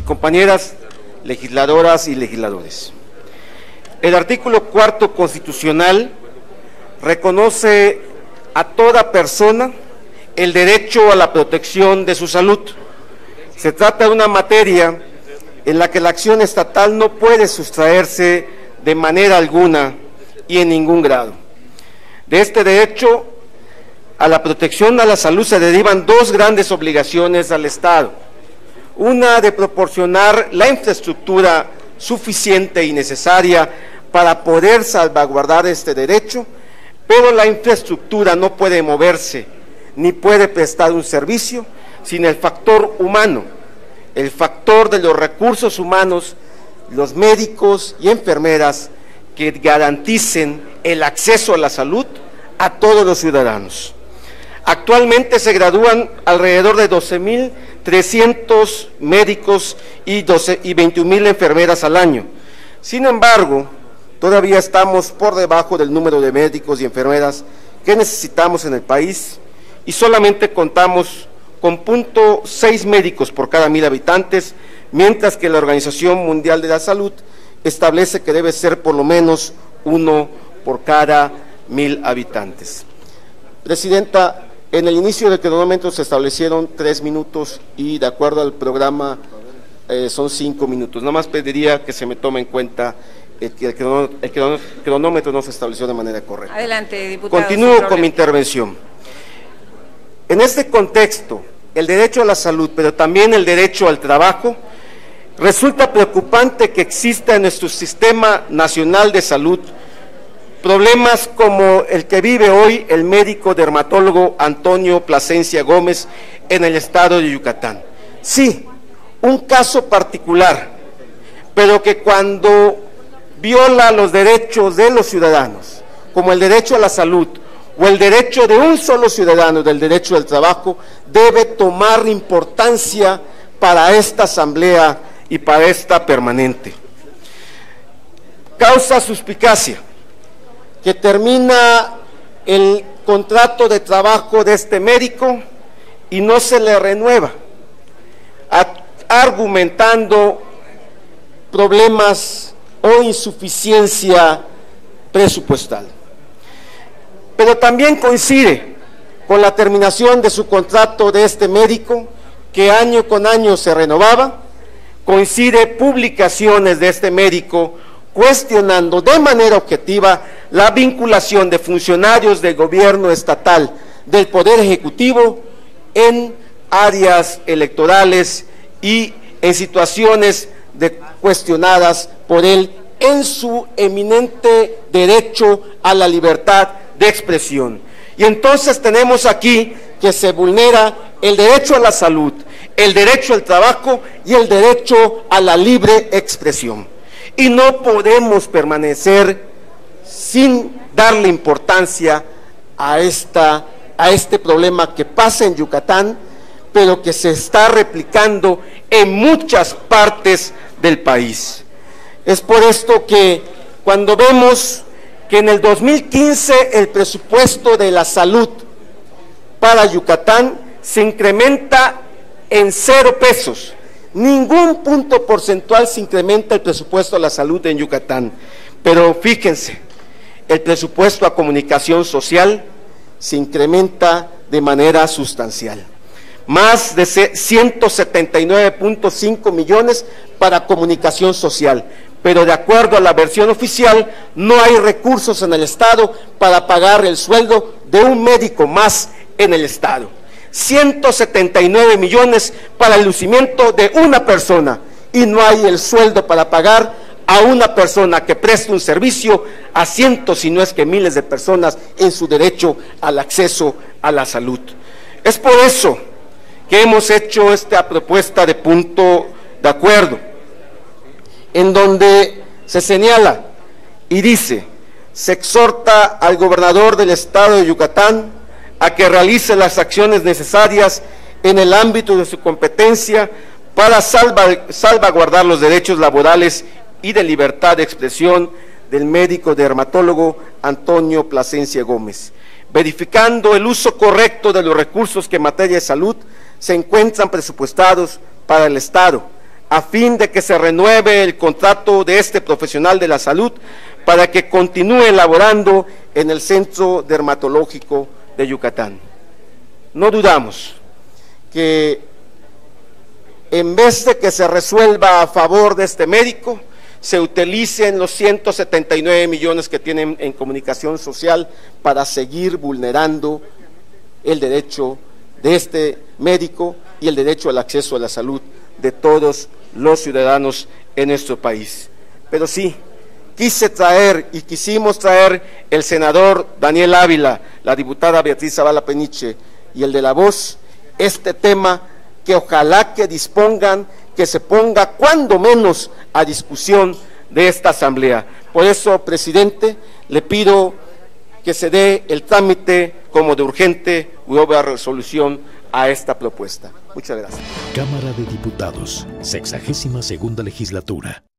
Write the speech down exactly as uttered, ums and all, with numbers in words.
compañeras legisladoras y legisladores. El artículo cuarto constitucional reconoce a toda persona el derecho a la protección de su salud. Se trata de una materia en la que la acción estatal no puede sustraerse de manera alguna y en ningún grado. De este derecho a la protección a la salud se derivan dos grandes obligaciones al Estado. Una de proporcionar la infraestructura suficiente y necesaria para poder salvaguardar este derecho, pero la infraestructura no puede moverse ni puede prestar un servicio sin el factor humano, el factor de los recursos humanos, los médicos y enfermeras que garanticen el acceso a la salud a todos los ciudadanos. Actualmente se gradúan alrededor de doce mil trescientos médicos y, y veintiún mil enfermeras al año. Sin embargo, todavía estamos por debajo del número de médicos y enfermeras que necesitamos en el país y solamente contamos con punto seis médicos por cada mil habitantes, mientras que la Organización Mundial de la Salud establece que debe ser por lo menos uno por cada mil habitantes. Presidenta, en el inicio del cronómetro se establecieron tres minutos y de acuerdo al programa eh, son cinco minutos. Nada más pediría que se me tome en cuenta el que el, cronó, el cronó, cronómetro no se estableció de manera correcta. Adelante, diputado. Continúo con mi intervención. En este contexto, el derecho a la salud, pero también el derecho al trabajo, resulta preocupante que exista en nuestro sistema nacional de salud problemas como el que vive hoy el médico dermatólogo Antonio Plasencia Gómez en el estado de Yucatán. Sí, un caso particular, pero que cuando viola los derechos de los ciudadanos, como el derecho a la salud o el derecho de un solo ciudadano del derecho al trabajo, debe tomar importancia para esta asamblea y para esta permanente. Causa suspicacia que termina el contrato de trabajo de este médico y no se le renueva, argumentando problemas o insuficiencia presupuestal. Pero también coincide con la terminación de su contrato de este médico, que año con año se renovaba, coincide publicaciones de este médico cuestionando de manera objetiva la vinculación de funcionarios del gobierno estatal, del Poder Ejecutivo, en áreas electorales y en situaciones de, cuestionadas por él en su eminente derecho a la libertad de expresión. Y entonces tenemos aquí que se vulnera el derecho a la salud, el derecho al trabajo y el derecho a la libre expresión. Y no podemos permanecer sin darle importancia a, esta, a este problema que pasa en Yucatán, pero que se está replicando en muchas partes del país. Es por esto que cuando vemos que en el dos mil quince el presupuesto de la salud para Yucatán se incrementa en cero pesos, ningún punto porcentual se incrementa el presupuesto a la salud en Yucatán, pero fíjense, el presupuesto a comunicación social se incrementa de manera sustancial, más de ciento setenta y nueve punto cinco millones para comunicación social, pero de acuerdo a la versión oficial no hay recursos en el Estado para pagar el sueldo de un médico más en el Estado. ciento setenta y nueve millones para el lucimiento de una persona y no hay el sueldo para pagar a una persona que presta un servicio a cientos, si no es que miles de personas en su derecho al acceso a la salud. Es por eso que hemos hecho esta propuesta de punto de acuerdo, en donde se señala y dice: se exhorta al gobernador del estado de Yucatán a que realice las acciones necesarias en el ámbito de su competencia para salva, salvaguardar los derechos laborales y de libertad de expresión del médico dermatólogo Antonio Plasencia Gómez, verificando el uso correcto de los recursos que en materia de salud se encuentran presupuestados para el Estado, a fin de que se renueve el contrato de este profesional de la salud para que continúe laborando en el Centro Dermatológico de Yucatán. No dudamos que en vez de que se resuelva a favor de este médico, se utilicen los ciento setenta y nueve millones que tienen en comunicación social para seguir vulnerando el derecho de este médico y el derecho al acceso a la salud de todos los ciudadanos en nuestro país. Pero sí, quise traer y quisimos traer el senador Daniel Ávila, la diputada Beatriz Zavala Peniche y el de La Voz, este tema que ojalá que dispongan, que se ponga cuando menos a discusión de esta asamblea. Por eso, presidente, le pido que se dé el trámite como de urgente nueva resolución a esta propuesta. Muchas gracias. Cámara de Diputados, sexagésima segunda legislatura.